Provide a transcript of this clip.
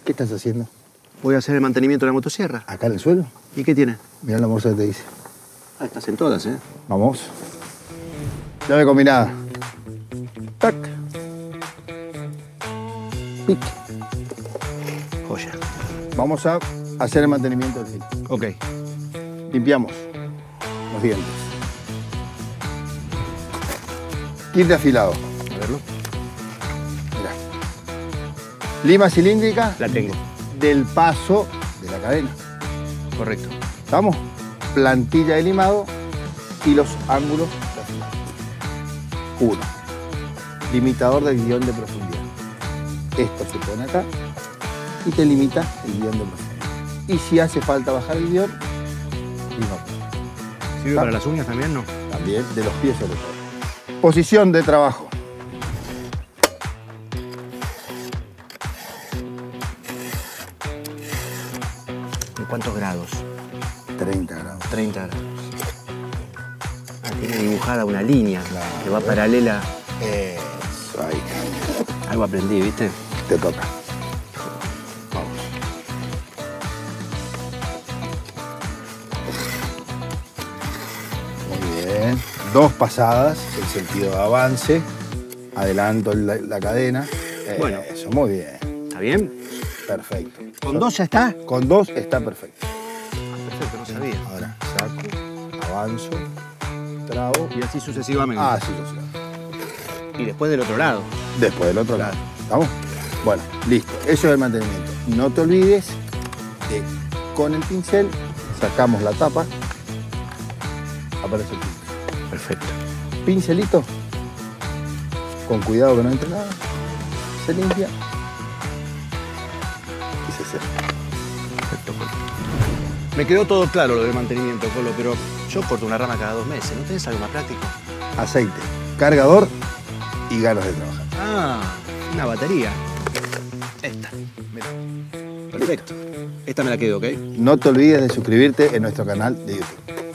¿Qué estás haciendo? Voy a hacer el mantenimiento de la motosierra. ¿Acá en el suelo? ¿Y qué tiene? Mirá la morsa que te dice. Ah, estás en todas, ¿eh? Vamos. Llave combinada. Tac. Pic. Joya. Vamos a hacer el mantenimiento del filtro. Ok. Limpiamos los dientes. Kit de afilado. A verlo. Mirá. Lima cilíndrica. La tengo. Del paso de la cadena. Correcto. ¿Estamos? Plantilla de limado y los ángulos de afilado. 1. Limitador del guión de profundidad. Esto se pone acá y te limita el guión de profundidad. Y si hace falta bajar el guión, no. ¿Sirve para las uñas también, no? También de los pies sobre todo. Posición de trabajo. ¿En cuántos grados? 30 grados. 30 grados. Ah, tiene dibujada una línea Claro. que va paralela. Eso, ahí. Algo aprendí, ¿viste? Te toca. Vamos. Muy bien. 2 pasadas, el sentido de avance. Adelanto la cadena. Bueno. Eso, muy bien. ¿Está bien? Perfecto. ¿Con 2 ya está? Con 2 está perfecto. Ah, perfecto, no sabía. Ahora saco, avanzo, trabo. Y así sucesivamente. Ah, sí, sí. Y después del otro lado. Después del otro lado. ¿Estamos? Bueno, listo. Eso es el mantenimiento. No te olvides de, con el pincel, sacamos la tapa. Aparece el pincel. Perfecto. Pincelito. Con cuidado que no entre nada. Se limpia. Y se seca. Perfecto, Colo. Me quedó todo claro lo del mantenimiento, Colo, pero yo corto una rama cada 2 meses. ¿No tenés algo más práctico? Aceite, cargador y ganas de trabajar. Ah, una batería. Esta. Mira. Perfecto. Esta me la quedo, ¿ok? No te olvides de suscribirte en nuestro canal de YouTube.